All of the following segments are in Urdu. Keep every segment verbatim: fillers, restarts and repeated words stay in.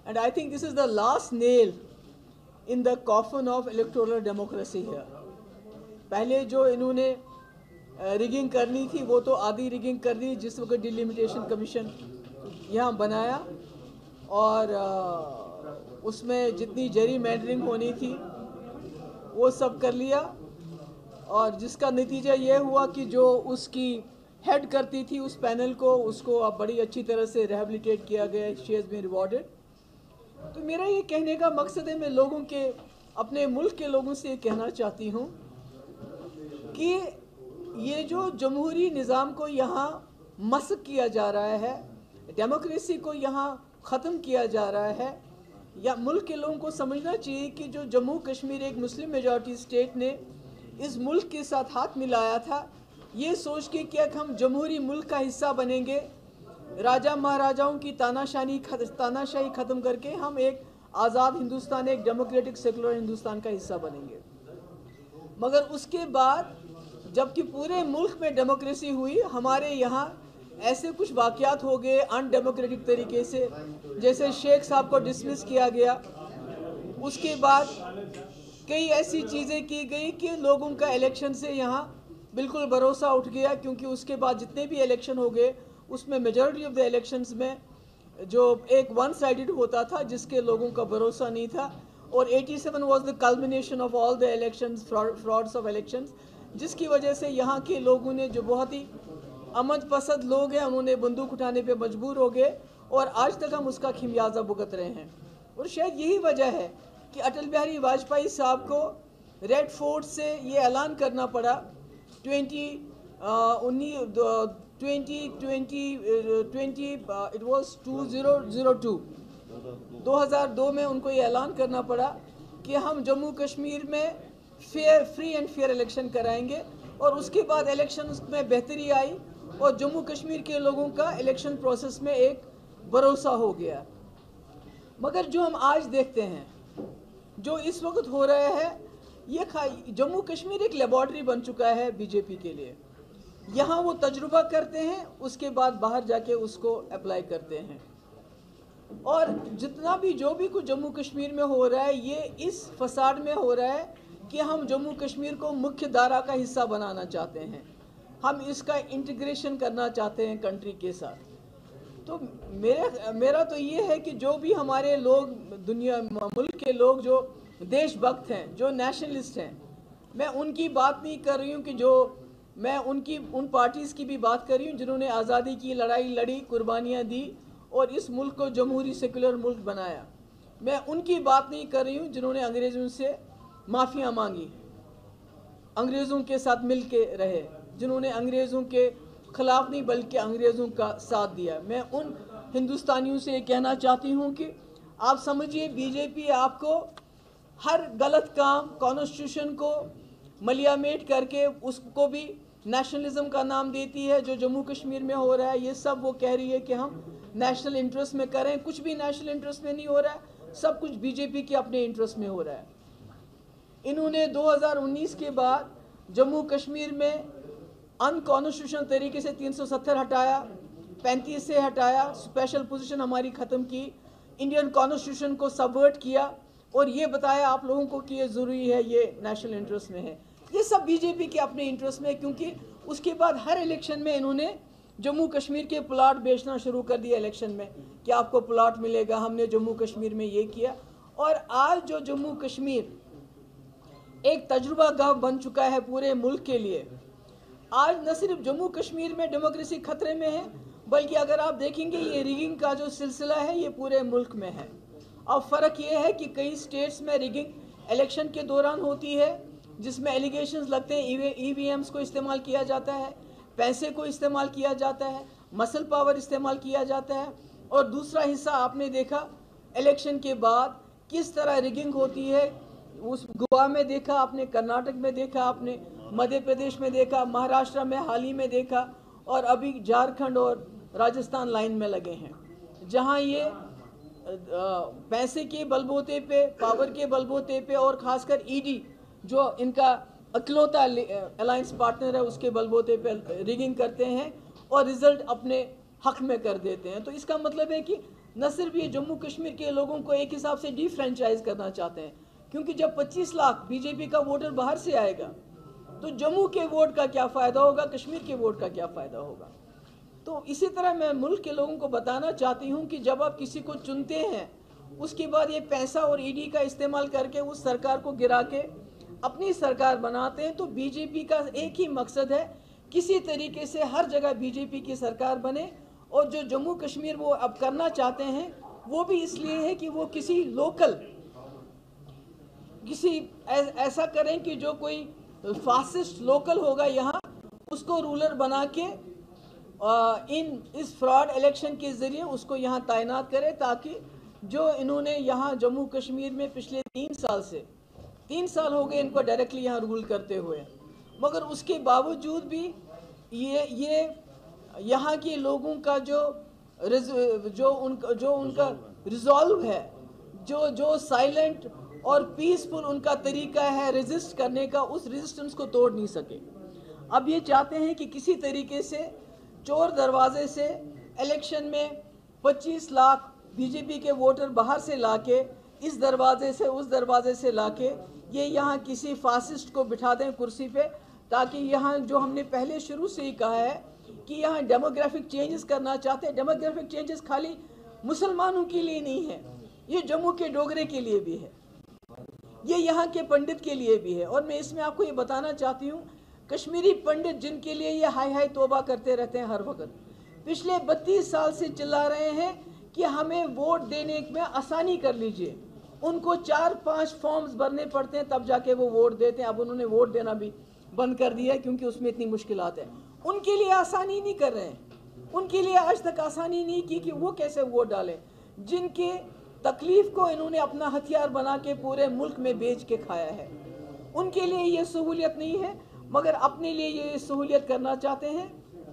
And I think this is the last nail in the coffin of electoral democracy here. پہلے جو انہوں نے ریگنگ کرنی تھی وہ تو آدھی ریگنگ کر دی جس وقت ڈیلیمیٹیشن کمیشن یہاں بنایا، اور اس میں جتنی جیری مینڈرنگ ہونی تھی وہ سب کر لیا، اور جس کا نتیجہ یہ ہوا کہ جو اس کی ہیڈ کرتی تھی اس پینل کو، اس کو اب بڑی اچھی طرح سے ریہیبلیٹیٹ کیا گیا، شی ہیز بین ریوارڈڈ. تو میرا یہ کہنے کا مقصد ہے، میں لوگوں کے اپنے ملک کے لوگوں سے یہ کہنا چاہتی ہوں کہ یہ جو جمہوری نظام کو یہاں مسخ کیا جا رہا ہے، ڈیموکریسی کو یہاں ختم کیا جا رہا ہے، یا ملک کے لوگوں کو سمجھنا چاہیے کہ جو جموں کشمیر ایک مسلم میجورٹی اسٹیٹ نے اس ملک کے ساتھ ہاتھ ملایا تھا، یہ سوچ کے کہ ہم جمہوری ملک کا حصہ بنیں گے، راجہ مہاراجاؤں کی تاناشاہی تاناشاہی ختم کر کے ہم ایک آزاد ہندوستان، ایک ڈیموکریٹک سیکولر ہندوستان کا حصہ بنیں گے. مگر اس کے بعد جب کہ پورے ملک میں ڈیموکریسی ہوئی، ہمارے یہاں ایسے کچھ واقعات ہو گئے ان ڈیموکریٹک طریقے سے، جیسے شیخ صاحب کو ڈسمس کیا گیا. اس کے بعد کئی ایسی چیزیں کی گئی کہ لوگوں کا الیکشن سے یہاں بالکل بھروسہ اٹھ گیا، کیونکہ اس کے بعد جتنے بھی الیکشن ہو گئے اس میں میجورٹی آف دا الیکشنز میں جو ایک ون سائیڈڈ ہوتا تھا جس کے لوگوں کا بھروسہ نہیں تھا. اور eighty seven was the culmination of all the elections, frauds of elections, جس کی وجہ سے یہاں کے لوگوں نے جو بہت ہی امن پسند لوگ ہیں انہوں نے بندوق اٹھانے پہ مجبور ہو گئے، اور آج تک ہم اس کا خمیازہ بھگت رہے ہیں. اور شاید یہی وجہ ہے کہ اٹل بہاری واجپئی صاحب کو ریڈ فورٹ سے یہ اعلان کرنا پڑا twenty twenty twenty twenty it was two zero zero two دو ہزار دو میں ان کو یہ اعلان کرنا پڑا کہ ہم جموں کشمیر میں fair free and fair election کرائیں گے. اور اس کے بعد الیکشنز میں بہتری آئی اور جموں کشمیر کے لوگوں کا الیکشن پروسیس میں ایک بھروسہ ہو گیا. مگر جو ہم آج دیکھتے ہیں، جو اس وقت ہو رہا ہے، یہ جموں کشمیر ایک لیبارٹری بن چکا ہے بی جے پی کے لیے. یہاں وہ تجربہ کرتے ہیں، اس کے بعد باہر جا کے اس کو اپلائی کرتے ہیں. اور جتنا بھی جو بھی کچھ جموں کشمیر میں ہو رہا ہے، یہ اس فساد میں ہو رہا ہے کہ ہم جموں کشمیر کو مکھیہ دھارا کا حصہ بنانا چاہتے ہیں، ہم اس کا انٹیگریشن کرنا چاہتے ہیں کنٹری کے ساتھ. تو میرا میرا تو یہ ہے کہ جو بھی ہمارے لوگ دنیا ملک کے لوگ جو دیش بھکت ہیں، جو نیشنلسٹ ہیں، میں ان کی بات نہیں کر رہی ہوں کہ جو میں ان کی ان پارٹیز کی بھی بات کر رہی ہوں جنہوں نے آزادی کی لڑائی لڑی، قربانیاں دی اور اس ملک کو جمہوری سیکولر ملک بنایا. میں ان کی بات نہیں کر رہی ہوں جنہوں نے انگریزوں سے معافیاں مانگی، انگریزوں کے ساتھ مل کے رہے، جنہوں نے انگریزوں کے خلاف نہیں بلکہ انگریزوں کا ساتھ دیا. میں ان ہندوستانیوں سے یہ کہنا چاہتی ہوں کہ آپ سمجھیے بی جے پی آپ کو ہر غلط کام کانسٹیٹیوشن کو ملیامیٹ کر کے اس کو بھی نیشنلزم کا نام دیتی ہے. جو جموں کشمیر میں ہو رہا ہے یہ سب وہ کہہ رہی ہے کہ ہم نیشنل انٹرسٹ میں کریں، کچھ بھی نیشنل انٹرسٹ میں نہیں ہو رہا ہے، سب کچھ بی جے پی کے اپنے انٹرسٹ میں ہو رہا ہے. انہوں نے دو ہزار انیس کے بعد جموں کشمیر میں ان کانسٹیٹیوشنل طریقے سے تین سو ستر ہٹایا، پینتیس سے ہٹایا، اسپیشل پوزیشن ہماری ختم کی، انڈین کانسٹیٹیوشن کو سبورٹ کیا اور یہ بتایا آپ لوگوں کو کہ یہ ضروری ہے، یہ نیشنل انٹرسٹ میں ہے. یہ سب بی جے پی کے اپنے انٹرسٹ میں ہے، کیونکہ اس کے بعد ہر الیکشن میں انہوں نے جموں کشمیر کے پلاٹ بیچنا شروع کر دیا الیکشن میں کہ آپ کو پلاٹ ملے گا، ہم نے جموں کشمیر میں یہ کیا. اور آج جو جموں کشمیر ایک تجربہ گاہ بن چکا ہے پورے ملک کے لیے، آج نہ صرف جموں کشمیر میں ڈیموکریسی خطرے میں ہے بلکہ اگر آپ دیکھیں گے یہ ریگنگ کا جو سلسلہ ہے یہ پورے ملک میں ہے. اب فرق یہ ہے کہ کئی سٹیٹس میں ریگنگ الیکشن کے دوران ہوتی ہے جس میں ایلیگیشنز لگتے ہیں، ای وی ایمز کو استعمال کیا جاتا ہے، پیسے کو استعمال کیا جاتا ہے، مسل پاور استعمال کیا جاتا ہے. اور دوسرا حصہ آپ نے دیکھا الیکشن کے بعد کس طرح ریگنگ ہوتی ہے، اس گوا میں دیکھا آپ نے، کرناٹک میں دیکھا آپ نے، مدھیہ پردیش میں دیکھا، مہاراشٹر میں حال ہی میں دیکھا، اور ابھی جھارکھنڈ اور راجستھان لائن میں لگے ہیں جہاں یہ پیسے کے بلبوتے پہ، پاور کے بلبوتے پہ، اور خاص کر ای ڈی جو ان کا اکلوتا الائنس پارٹنر ہے اس کے بلبوتے پہ ریگنگ کرتے ہیں اور رزلٹ اپنے حق میں کر دیتے ہیں. تو اس کا مطلب ہے کہ न सिर्फ ये जम्मू कश्मीर के लोगों को एक हिसाब से डिफ्रेंचाइज करना चाहते हैं, क्योंकि जब पच्चीस लाख बीजेपी का वोटर बाहर से आएगा तो जम्मू के वोट का क्या फ़ायदा होगा, कश्मीर के वोट का क्या फ़ायदा होगा। तो इसी तरह मैं मुल्क के लोगों को बताना चाहती हूँ कि जब आप किसी को चुनते हैं उसके बाद ये पैसा और ईडी का इस्तेमाल करके उस सरकार को गिरा के अपनी सरकार बनाते हैं, तो बीजेपी का एक ही मकसद है, किसी तरीके से हर जगह बीजेपी की सरकार बने। और जो जम्मू कश्मीर वो अब करना चाहते हैं वो भी इसलिए है कि वो किसी लोकल किसी ऐसा करें कि जो कोई फासिस्ट लोकल होगा यहाँ उसको रूलर बना के इन इस फ्रॉड इलेक्शन के ज़रिए उसको यहाँ तैनात करें, ताकि जो इन्होंने यहाँ जम्मू कश्मीर में पिछले तीन साल से तीन साल हो गए इनको डायरेक्टली यहाँ रूल करते हुए, मगर उसके बावजूद भी ये ये यहाँ के लोगों का जो जो उनका जो उनका रिजॉल्व है, जो जो साइलेंट और पीसफुल उनका तरीका है रेजिस्ट करने का, उस रेजिस्टेंस को तोड़ नहीं सके। अब ये चाहते हैं कि किसी तरीके से चोर दरवाजे से इलेक्शन में पच्चीस लाख बीजेपी के वोटर बाहर से लाके इस दरवाजे से उस दरवाजे से लाके ये यहाँ किसी फासिस्ट को बिठा दें कुर्सी पे, ताकि यहाँ जो हमने पहले शुरू से ही कहा है कि यहाँ डेमोग्राफिक चेंजेस करना चाहते हैं। डेमोग्राफिक चेंजेस खाली मुसलमानों के लिए नहीं है, ये जम्मू के डोगरे के लिए भी है, ये यहाँ के पंडित के लिए भी है। और मैं इसमें आपको ये बताना चाहती हूँ, कश्मीरी पंडित जिनके लिए ये हाय हाय तौबा करते रहते हैं हर वक्त, पिछले बत्तीस साल से चिल्ला रहे हैं कि हमें वोट देने में आसानी कर लीजिए, उनको चार पांच फॉर्म्स भरने पड़ते हैं तब जाके वो वोट देते हैं। अब उन्होंने वोट देना भी बंद कर दिया है क्योंकि उसमें इतनी मुश्किलात है। उनके लिए आसानी नहीं कर रहे हैं, उनके लिए आज तक आसानी नहीं की कि वो कैसे वोट डालें, जिनके तकलीफ को इन्होंने अपना हथियार बना के पूरे मुल्क में बेच के खाया है। उनके लिए ये सहूलियत नहीं है, मगर अपने लिए ये सहूलियत करना चाहते हैं।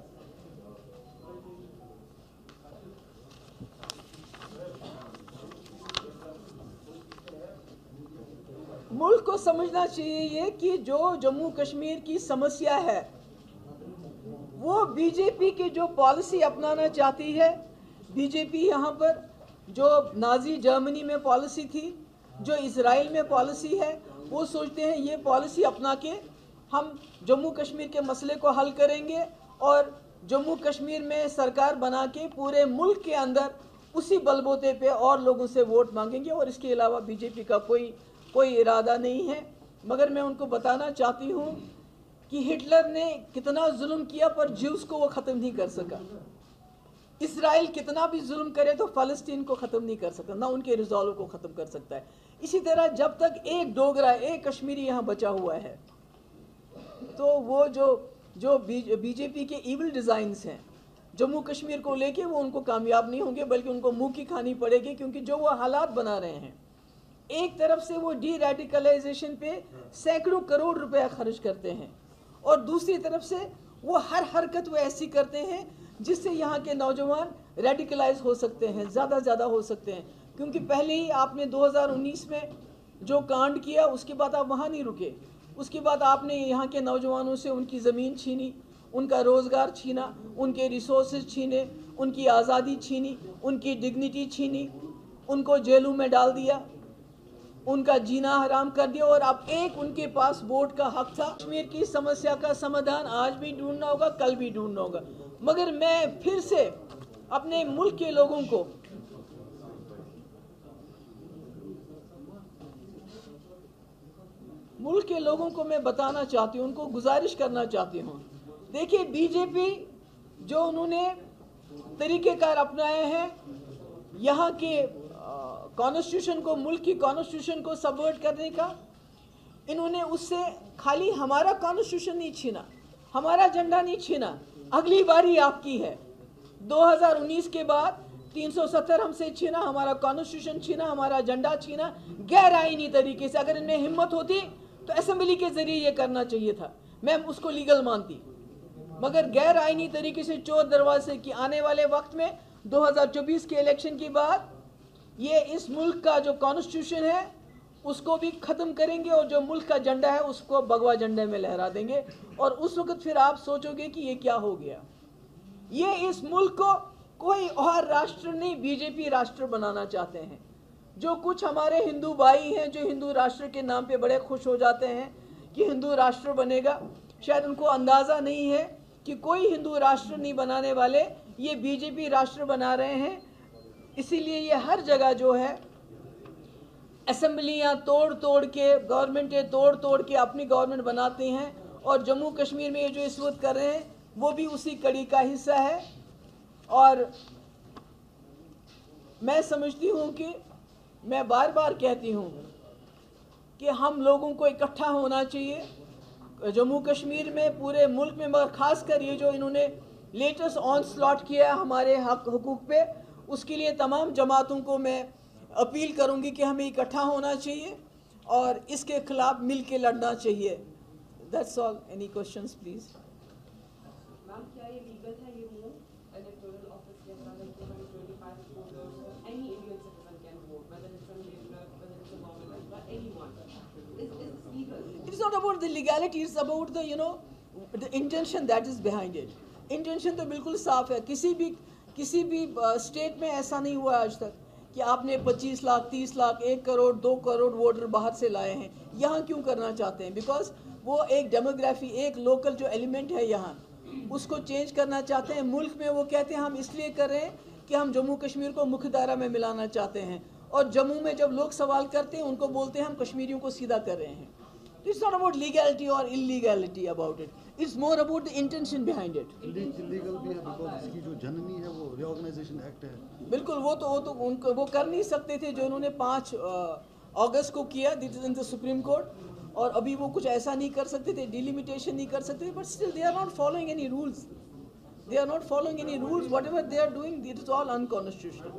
मुल्क को समझना चाहिए ये कि जो जम्मू कश्मीर की समस्या है वो बीजेपी की जो पॉलिसी अपनाना चाहती है। बीजेपी यहाँ पर जो नाजी जर्मनी में पॉलिसी थी, जो इजराइल में पॉलिसी है, वो सोचते हैं ये पॉलिसी अपना के हम जम्मू कश्मीर के मसले को हल करेंगे और जम्मू कश्मीर में सरकार बना के पूरे मुल्क के अंदर उसी बलबूते पे और लोगों से वोट मांगेंगे। और इसके अलावा बीजेपी का कोई कोई इरादा नहीं है। मगर मैं उनको बताना चाहती हूँ कि हिटलर ने कितना जुल्म किया पर ज्यूस को वो ख़त्म नहीं कर सका। इसराइल कितना भी जुल्म करे तो फ़लस्तीन को ख़त्म नहीं कर सकता, ना उनके रिजॉल्व को ख़त्म कर सकता है। इसी तरह जब तक एक डोगरा एक कश्मीरी यहाँ बचा हुआ है तो वो जो जो बीजेपी के इविल डिज़ाइंस हैं जम्मू कश्मीर को लेके, वो उनको कामयाब नहीं होंगे, बल्कि उनको मुँह की खानी पड़ेगी। क्योंकि जो वो हालात बना रहे हैं, एक तरफ से वो डी रेडिकलाइजेशन पे सैकड़ों करोड़ रुपया खर्च करते हैं और दूसरी तरफ से वो हर हरकत वो ऐसी करते हैं जिससे यहाँ के नौजवान रेडिकलाइज हो सकते हैं, ज़्यादा ज़्यादा हो सकते हैं। क्योंकि पहले ही आपने दो हज़ार उन्नीस में जो कांड किया उसके बाद आप वहाँ नहीं रुके, उसके बाद आपने यहाँ के नौजवानों से उनकी ज़मीन छीनी, उनका रोज़गार छीना, उनके रिसोर्सेज छीने, उनकी आज़ादी छीनी, उनकी डिग्निटी छीनी, उनको जेलों में डाल दिया, उनका जीना हराम कर दिया। और अब एक उनके पास वोट का हक था। कश्मीर की समस्या का समाधान आज भी ढूंढना होगा, कल भी ढूंढना होगा। मगर मैं फिर से अपने मुल्क के लोगों को मुल्क के लोगों को मैं बताना चाहती हूँ, उनको गुजारिश करना चाहती हूँ। देखिए, बीजेपी जो उन्होंने तरीक़ेकार अपनाए हैं यहाँ के कॉन्स्टिट्यूशन को, मुल्क की कॉन्स्टिट्यूशन को सबवर्ट करने का, इन्होंने उससे खाली हमारा कॉन्स्टिट्यूशन नहीं छीना, हमारा झंडा नहीं छीना। अगली बारी आपकी है। दो हज़ार उन्नीस के बाद तीन सौ सत्तर हमसे छीना, हमारा कॉन्स्टिट्यूशन छीना, हमारा झंडा छीना गैर आईनी तरीके से। अगर इनमें हिम्मत होती तो असेंबली के जरिए ये करना चाहिए था, मैं उसको लीगल मानती। मगर गैर आईनी तरीके से चोर दरवाजे की आने वाले वक्त में दो हज़ार चौबीस के इलेक्शन के बाद ये इस मुल्क का जो कॉन्स्टिट्यूशन है उसको भी ख़त्म करेंगे और जो मुल्क का झंडा है उसको भगवा झंडे में लहरा देंगे। और उस वक्त फिर आप सोचोगे कि ये क्या हो गया। ये इस मुल्क को کوئی اور راشٹر نہیں بی جے پی راشٹر بنانا چاہتے ہیں. جو کچھ ہمارے ہندو بھائی ہیں جو ہندو راشٹر کے نام پہ بڑے خوش ہو جاتے ہیں کہ ہندو راشٹر بنے گا, شاید ان کو اندازہ نہیں ہے کہ کوئی ہندو راشٹر نہیں بنانے والے, یہ بی جے پی راشٹر بنا رہے ہیں. اسی لیے یہ ہر جگہ جو ہے اسمبلیاں توڑ توڑ کے, گورنمنٹیں توڑ توڑ کے اپنی گورنمنٹ بناتے ہیں, اور جموں کشمیر میں یہ جو اس وقت کر رہے ہیں وہ بھی اسی کڑی کا حصہ ہے. اور میں سمجھتی ہوں کہ میں بار بار کہتی ہوں کہ ہم لوگوں کو اکٹھا ہونا چاہیے جموں کشمیر میں, پورے ملک میں, مگر خاص کر یہ جو انہوں نے لیٹسٹ آن سلاٹ کیا ہمارے حق حقوق پہ, اس کے لیے تمام جماعتوں کو میں اپیل کروں گی کہ ہمیں اکٹھا ہونا چاہیے اور اس کے خلاف مل کے لڑنا چاہیے. That's all. Any questions please. Ma'am کیا یہ لیگل ہے یہ موو الیکٹورل آفس کے اندر ہے کہ twenty five voters any Indian citizen can vote whether it's a labor whether it's a government or anyone is is legal. It is not about the legality, it's about the you know the intention that is behind it. Intention تو بالکل صاف ہے. کسی بھی کسی بھی اسٹیٹ میں ایسا نہیں ہوا آج تک کہ آپ نے پچیس لاکھ تیس لاکھ ایک کروڑ دو کروڑ ووٹر باہر سے لائے ہیں. یہاں کیوں کرنا چاہتے ہیں؟ بیکاز وہ ایک ڈیموگرافی, ایک لوکل جو ایلیمنٹ ہے یہاں, اس کو چینج کرنا چاہتے ہیں. ملک میں وہ کہتے ہیں ہم اس لیے کر رہے ہیں کہ ہم جموں کشمیر کو مکھ دائرہ میں ملانا چاہتے ہیں, اور جموں میں جب لوگ سوال کرتے ہیں ان کو بولتے ہیں ہم کشمیریوں کو سیدھا کر رہے ہیں. It's not about legality or illegality about it. It's more about the intention behind it. Illegal بھی ہے because اس کی جو جننی ہے وہ ریارگنائزیشن ایکٹ ہے. بالکل, وہ تو وہ تو ان کو وہ کر نہیں سکتے تھے جو انہوں نے پانچ اگست کو کیا, دس از ان دا سپریم کورٹ, اور ابھی وہ کچھ ایسا نہیں کر سکتے تھے, ڈیلیمیٹیشن نہیں کر سکتے تھے. But still they are not following any rules. They are not following any rules. Whatever they are doing, it is all unconstitutional.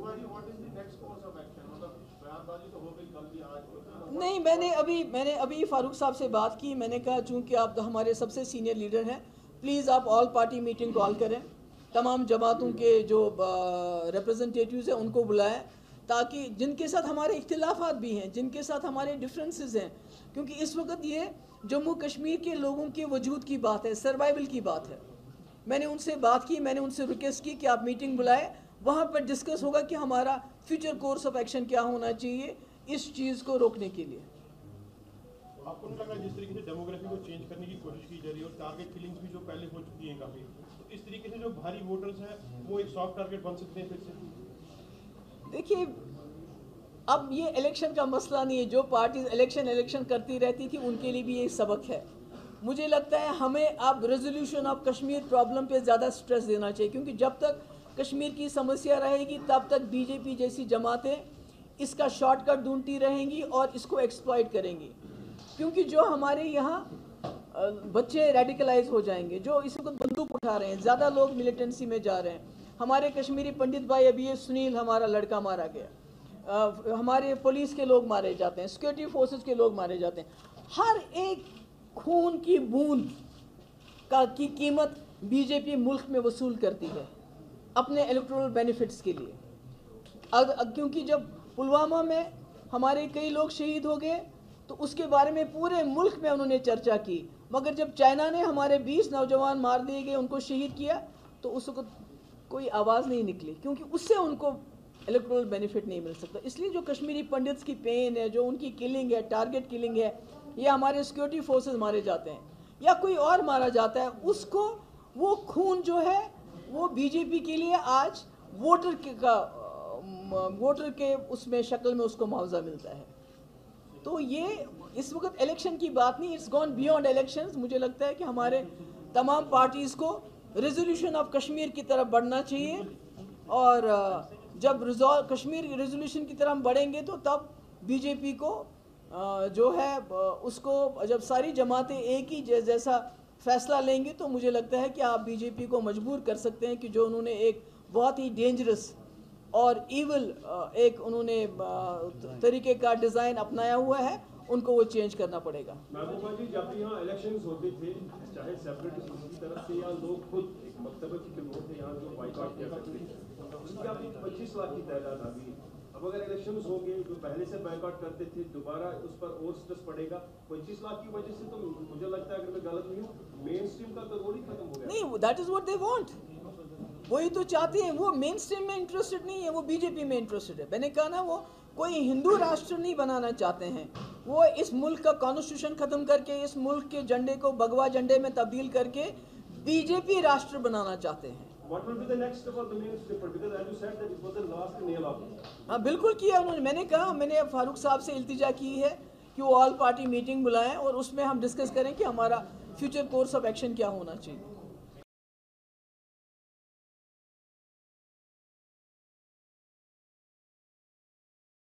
نہیں, میں نے ابھی میں نے ابھی فاروق صاحب سے بات کی. میں نے کہا چونکہ آپ ہمارے سب سے سینئر لیڈر ہیں, پلیز آپ آل پارٹی میٹنگ کال کریں, تمام جماعتوں کے جو ریپرزنٹیٹیوز ہیں ان کو بلائیں, تاکہ جن کے ساتھ ہمارے اختلافات بھی ہیں, جن کے ساتھ ہمارے ڈفرینسز ہیں, کیونکہ اس وقت یہ جموں کشمیر کے لوگوں کے وجود کی بات ہے, سروائیول کی بات ہے. میں نے ان سے بات کی, میں نے ان سے ریکویسٹ کی کہ آپ میٹنگ بلائیں, وہاں پر ڈسکس ہوگا کہ ہمارا فیوچر کورس آف ایکشن کیا ہونا چاہیے اس چیز کو روکنے کے لیے. آپ کو نہیں لگا جس طریقے سے ڈیموگرافی کو چینج کرنے کی کوشش کی جا رہی ہے اور ٹارگیٹ کلنگز بھی جو پہلے ہو چکی ہیں کافی, تو اس طریقے سے جو بھاری ووٹرز ہیں وہ ایک سافٹ ٹارگیٹ بن سکتے ہیں پھر سے؟ دیکھیے, اب یہ الیکشن کا مسئلہ نہیں ہے. جو پارٹیز الیکشن الیکشن کرتی رہتی تھی ان کے لیے بھی یہ سبق ہے. مجھے لگتا ہے ہمیں اب ریزولوشن آف کشمیر پرابلم پہ زیادہ سٹریس دینا چاہیے, کیونکہ جب تک کشمیر کی سمسیا رہے گی تب تک بی جے پی جیسی جماعتیں اس کا شارٹ کٹ ڈھونڈتی رہیں گی اور اس کو ایکسپلائٹ کریں گی. کیونکہ جو ہمارے یہاں بچے ریڈیکلائز ہو جائیں گے, جو اس وقت بندوق اٹھا رہے ہیں, زیادہ لوگ ملیٹنسی میں جا رہے ہیں. ہمارے کشمیری پنڈت بھائی, ابھی یہ سنیل ہمارا لڑکا مارا گیا, ہمارے پولیس کے لوگ مارے جاتے ہیں, سیکورٹی فورسز کے لوگ مارے جاتے ہیں. ہر ایک خون کی بوند کا کی قیمت بی جے پی ملک میں وصول کرتی ہے اپنے الیکٹورل بینیفٹس کے لیے. کیونکہ جب پلوامہ میں ہمارے کئی لوگ شہید ہو گئے تو اس کے بارے میں پورے ملک میں انہوں نے چرچا کی, مگر جب چائنا نے ہمارے بیس نوجوان مار دیے گئے, ان کو شہید کیا, تو اس وقت کوئی آواز نہیں نکلی, کیونکہ اس سے ان کو الیکٹورل بینیفٹ نہیں مل سکتا. اس لیے جو کشمیری پنڈتس کی پین ہے, جو ان کی کلنگ ہے, ٹارگٹ کلنگ ہے, یا ہمارے سیکورٹی فورسز مارے جاتے ہیں یا کوئی اور مارا جاتا ہے, اس کو وہ خون جو ہے وہ بی جے پی کے لیے آج ووٹر کے کا ووٹر کے اس میں شکل میں اس کو معاوضہ ملتا ہے. تو یہ اس وقت الیکشن کی بات نہیں, اٹس گون بیونڈ الیکشنز. مجھے لگتا ہے کہ ہمارے تمام پارٹیز کو ریزولوشن آف کشمیر کی طرف بڑھنا چاہیے, اور جب کشمیر ریزولوشن کی طرف ہم بڑھیں گے تو تب بی جے پی کو جو ہے اس کو, جب ساری جماعتیں ایک ہی جیسا فیصلہ لیں گے تو مجھے لگتا ہے کہ آپ بی جے پی کو مجبور کر سکتے ہیں کہ جو انہوں نے ایک بہت ہی ڈینجرس اور ایول ایک انہوں نے طریقے کا ڈیزائن اپنایا ہوا ہے, ان کو وہ چینج کرنا پڑے گا. محبوبہ جی, جب یہاں الیکشنز ہوتے تھے چاہے سیپریٹسٹ کی طرف سے یا لوگ خود ایک مکتبہ کی کلموں سے یہاں جو بائیکاٹ کیا کرتے تھے, اس کی آپ پچیس لاکھ کی تعداد آ گئی. اب اگر الیکشنز ہوں گے, جو پہلے سے بائیکاٹ کرتے تھے دوبارہ اس پر اور سٹریس پڑے گا پچیس لاکھ کی وجہ سے, تو مجھے لگتا ہے اگر میں غلط نہیں ہوں مین اسٹریم کا تو رول ہی ختم ہو گیا. نہیں, that is what they want. وہی تو چاہتے ہیں, وہ مین اسٹریم میں انٹرسٹڈ نہیں ہے, وہ بی جے پی میں انٹرسٹڈ ہے. میں نے کہا نا وہ کوئی ہندو راشٹر نہیں بنانا چاہتے ہیں, وہ اس ملک کا کانسٹیٹیوشن ختم کر کے اس ملک کے جھنڈے کو بھگوا جھنڈے میں تبدیل کر کے بی جے پی راشٹر بنانا چاہتے ہیں. What will be the next step of the main slipper? Because as you said that it was the last nail of it. ہاں بالکل کیا انہوں نے. میں نے کہا, میں نے فاروق صاحب سے التجا کی ہے کہ وہ آل پارٹی میٹنگ بلائیں اور اس میں ہم ڈسکس کریں کہ ہمارا فیوچر کورس آف ایکشن کیا ہونا چاہیے.